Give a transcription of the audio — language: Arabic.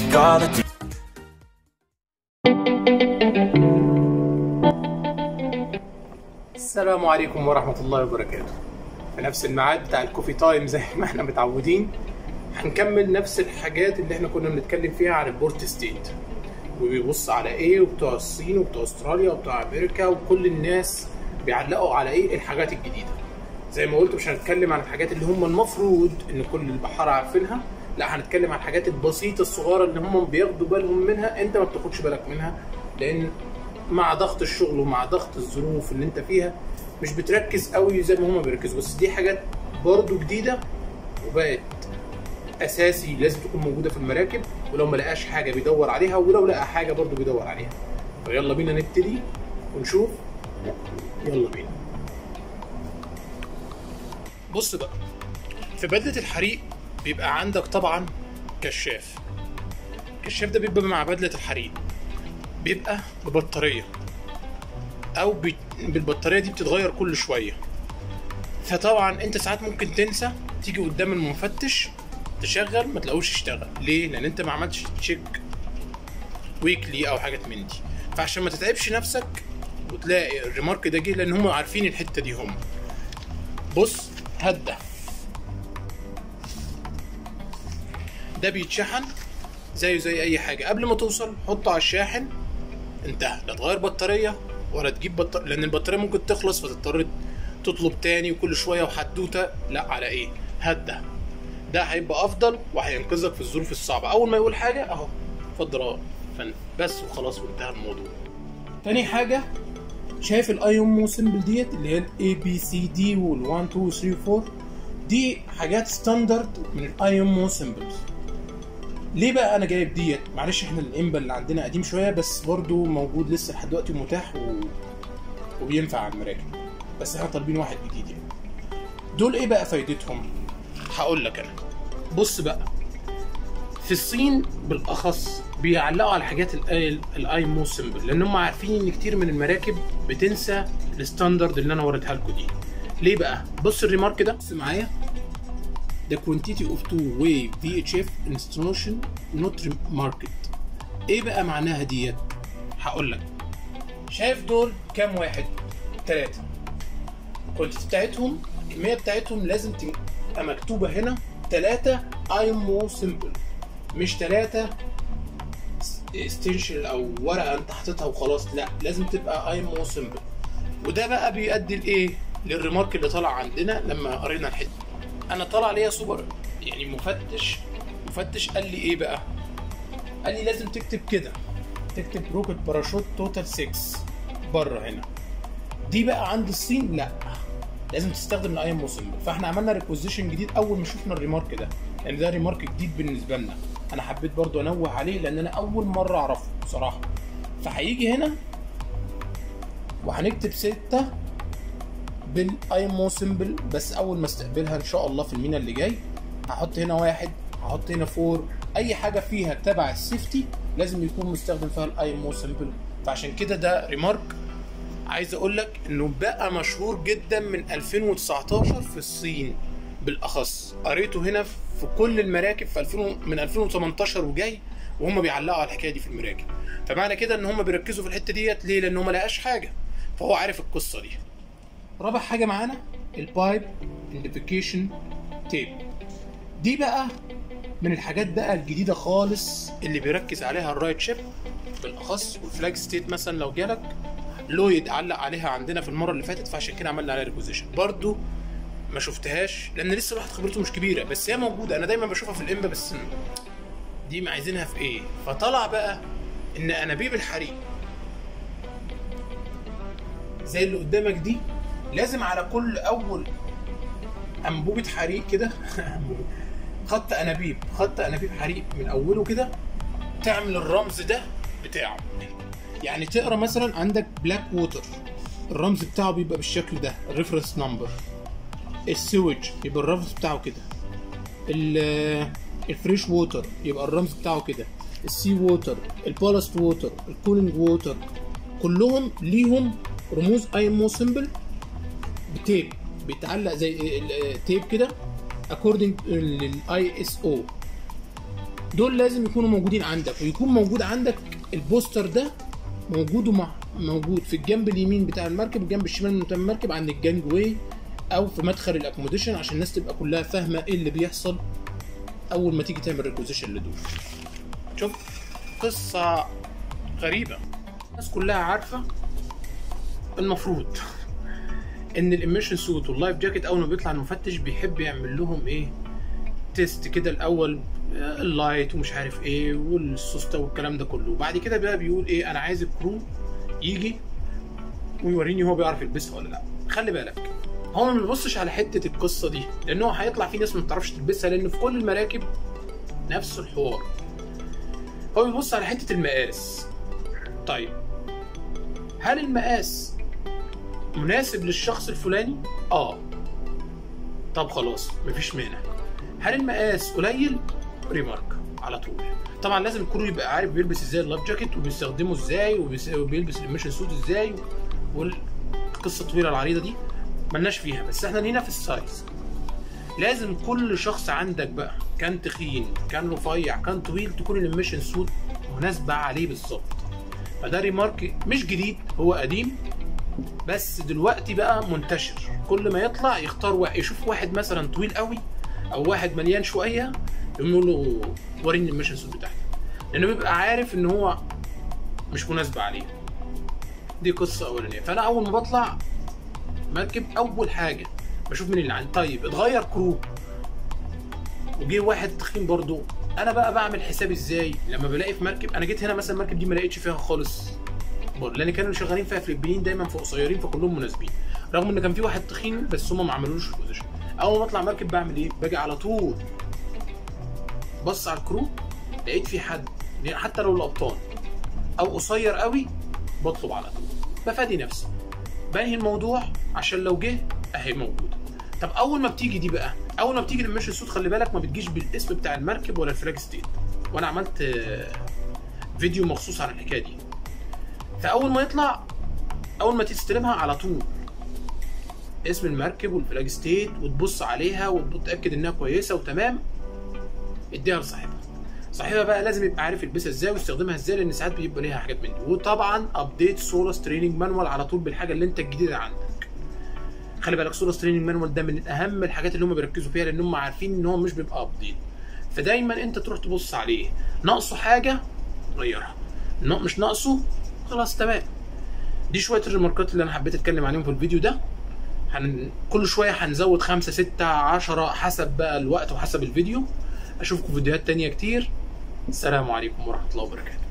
take all the السلام عليكم ورحمة الله وبركاته. في نفس الميعاد بتاع الكوفي تايم زي ما احنا متعودين هنكمل نفس الحاجات اللي احنا كنا بنتكلم فيها عن البورت ستيت، وبيبص على ايه، وبتوع الصين وبتوع استراليا وبتوع امريكا وكل الناس بيعلقوا على ايه الحاجات الجديدة. زي ما قلت مش هنتكلم عن الحاجات اللي هم المفروض ان كل البحارة عارفينها، لا هنتكلم عن الحاجات البسيطة الصغيرة اللي هم بياخدوا بالهم منها انت ما بتاخدش بالك منها، لان مع ضغط الشغل ومع ضغط الظروف اللي انت فيها مش بتركز قوي زي ما هما بيركزوا. بس دي حاجات برضو جديدة وبقت اساسي لازم تكون موجودة في المراكب، ولو ما لقاش حاجة بيدور عليها، ولو لقى حاجة برضو بيدور عليها. فيلا بينا نبتدي ونشوف. يلا بينا. بص بقى، في بدلة الحريق بيبقى عندك طبعا كشاف. الكشاف ده بيبقى مع بدلة الحريق، بيبقى ببطارية او بالبطارية دي بتتغير كل شوية. فطبعا انت ساعات ممكن تنسى تيجي قدام المفتش تشغل ما تلاقوش يشتغل. ليه؟ لان انت ما عملتش تشيك ويكلي او حاجات من دي. فعشان ما تتعبش نفسك وتلاقي الريمارك ده جه، لان هم عارفين الحتة دي. هم بص هات ده بيتشحن زيه زي اي حاجة. قبل ما توصل حطه على الشاحن، انتهى. لا تغير بطارية ولا تجيب بطارية، لان البطارية ممكن تخلص فتضطر تطلب تاني وكل شوية وحدوتة. لا، على ايه؟ هات ده هيبقى افضل وهينقذك في الظروف الصعبة. اول ما يقول حاجة اهو اتفضل بس وخلاص وانتهى الموضوع. تاني حاجة، شايف الايومو سيمبل ديت اللي هي الاي بي سي دي وال 1 2 3 4 دي حاجات ستاندرد من الايومو سيمبلز. ليه بقى انا جايب ديت؟ معلش احنا الامبا اللي عندنا قديم شويه، بس برضو موجود لسه لحد دلوقتي متاح وبينفع على المراكب، بس احنا طالبين واحد جديد يعني. دول ايه بقى فايدتهم؟ هقول لك انا. بص بقى، في الصين بالاخص بيعلقوا على حاجات الايمو سيمبل، لان هم عارفين ان كتير من المراكب بتنسى الستاندرد اللي انا وريتها لكم دي. ليه بقى؟ بص الريمارك ده، بص معايا، The quantity of two-way VHF installation not remarked. ايه بقى معناها ديت؟ هقول لك. شايف دول كام واحد؟ 3. الكوانتيتي بتاعتهم، الكمية بتاعتهم لازم تبقى مكتوبة هنا 3 ايمو سيمبل، مش 3 استنشل او ورقة انت حاططها وخلاص. لا، لازم تبقى ايمو سيمبل. وده بقى بيؤدي لايه؟ للريمارك اللي طلع عندنا لما قرينا الحته. انا طلع ليا سوبر يعني مفتش قال لي ايه بقى؟ قال لي لازم تكتب كده، تكتب روكت باراشوت توتال 6 بره هنا. دي بقى عند الصين لا، لازم تستخدم الايمو سيمبل. فاحنا عملنا ريكوزيشن جديد اول ما شفنا الريمارك ده، لان ده ريمارك جديد بالنسبه لنا. انا حبيت برضو انوه عليه لان انا اول مره اعرفه بصراحه. فهيجي هنا وهنكتب 6 بالايمو سيمبل، بس اول ما استقبلها ان شاء الله في المينا اللي جاي هحط هنا 1، هحط هنا 4. اي حاجه فيها تبع السيفتي لازم يكون مستخدم فيها الايمو سيمبل. فعشان كده ده ريمارك عايز اقول لك انه بقى مشهور جدا من 2019 في الصين بالاخص. قريته هنا في كل المراكب في من 2018 وجاي، وهم بيعلقوا على الحكايه دي في المراكب. فمعنى كده ان هم بيركزوا في الحته ديت. ليه؟ لان هم ما لقاش حاجه، فهو عارف القصه دي. رابع حاجة معانا البايب ايدنتيفيكيشن تيب. دي بقى من الحاجات بقى الجديدة خالص اللي بيركز عليها الرايت شيب بالاخص، والفلاج ستيت مثلا لو جالك لويد علق عليها عندنا في المرة اللي فاتت، فعشان كده عملنا عليها ريكوزيشن. برضو ما شفتهاش لان لسه الواحد خبرته مش كبيرة، بس هي موجودة. انا دايما بشوفها في الامبا، بس دي ما عايزينها في ايه؟ فطلع بقى ان انابيب الحريق زي اللي قدامك دي لازم على كل اول انبوبه حريق كده خط انابيب حريق من اوله كده تعمل الرمز ده بتاعه. يعني تقرا مثلا عندك بلاك ووتر، الرمز بتاعه بيبقى بالشكل ده، الريفرنس نمبر. السويج يبقى الرمز بتاعه كده. الفريش ووتر يبقى الرمز بتاعه كده. السي ووتر، البالست ووتر، الكولينج ووتر، كلهم ليهم رموز ايمو سيمبل بتيب بيتعلق زي التيب كده according للاي اس او. دول لازم يكونوا موجودين عندك، ويكون موجود عندك البوستر ده موجود في الجنب اليمين بتاع المركب والجنب الشمال من المركب عند الجانج واي او في مدخل الاكوموديشن، عشان الناس تبقى كلها فاهمه ايه اللي بيحصل اول ما تيجي تعمل ريكوزيشن لدول. شوف قصه غريبه، الناس كلها عارفه المفروض ان الاميشن سوت واللايف جاكيت اول ما بيطلع المفتش بيحب يعمل لهم ايه، تيست كده الاول، اللايت ومش عارف ايه والسوسته والكلام ده كله، وبعد كده بقى بيقول ايه، انا عايز الكرو يجي ويوريني هو بيعرف يلبسها ولا لا. خلي بالك هو ما بيبصش على حته القصه دي، لان هو هيطلع في ناس ما بتعرفش تلبسها، لان في كل المراكب نفس الحوار. هو بيبص على حته المقاس. طيب هل المقاس مناسب للشخص الفلاني؟ طب خلاص مفيش مانع. هل المقاس قليل؟ ريمارك على طول. طبعا لازم الكرو يبقى عارف بيلبس ازاي اللايف جاكيت وبيستخدمه ازاي وبيلبس الاميشن سوت ازاي، والقصه الطويله العريضه دي ملناش فيها، بس احنا هنا في السايز. لازم كل شخص عندك بقى كان تخين كان رفيع كان طويل تكون الاميشن سوت مناسبه عليه بالظبط. فده ريمارك مش جديد، هو قديم بس دلوقتي بقى منتشر. كل ما يطلع يختار واحد، يشوف واحد مثلا طويل قوي او واحد مليان شويه يقول له وريني الاميشن سوت بتاعتك، لانه بيبقى عارف ان هو مش مناسبه عليه. دي قصه اولانيه. فانا اول ما بطلع مركب اول حاجه بشوف مين اللي عندي. طيب اتغير كرو وجي واحد تخين برضو، انا بقى بعمل حسابي ازاي لما بلاقي في مركب، انا جيت هنا مثلا المركب دي ما لقيتش فيها خالص لان كانوا شغالين فيها فلبينيين دايما في قصيرين فكلهم مناسبين، رغم ان كان في واحد تخين بس هم ما عملولوش البوزيشن. اول ما اطلع مركب بعمل ايه؟ باجي على طول بص على الكرو، لقيت في حد حتى لو الابطال او قصير قوي بطلب على طول، بفادي نفسي بنهي الموضوع عشان لو جه اهي موجوده. طب اول ما بتيجي دي بقى، اول ما بتيجي الاميشن سوت خلي بالك ما بتجيش بالاسم بتاع المركب ولا الفلاج ستيت، وانا عملت فيديو مخصوص عن الحكايه دي. فاول ما يطلع، اول ما تستلمها على طول اسم المركب والفلاج ستيت وتبص عليها وتتاكد انها كويسه وتمام، اديها لصاحبها. صاحبها بقى لازم يبقى عارف يلبسها ازاي ويستخدمها ازاي، لان ساعات بيبقى ليها حاجات من دي. وطبعا ابديت سولاس تريننج مانوال على طول بالحاجه اللي انت الجديده عندك. خلي بالك سولاس تريننج مانوال ده من اهم الحاجات اللي هم بيركزوا فيها، لان هم عارفين ان هو مش بيبقى ابديت، فدايما انت تروح تبص عليه، ناقصه حاجه غيرها، مش ناقصه خلاص تمام. دي شويه الريماركات اللي انا حبيت اتكلم عليهم في الفيديو ده. كل شويه هنزود 5 6 10 حسب بقى الوقت وحسب الفيديو. اشوفكم في فيديوهات تانية كتير. السلام عليكم ورحمه الله وبركاته.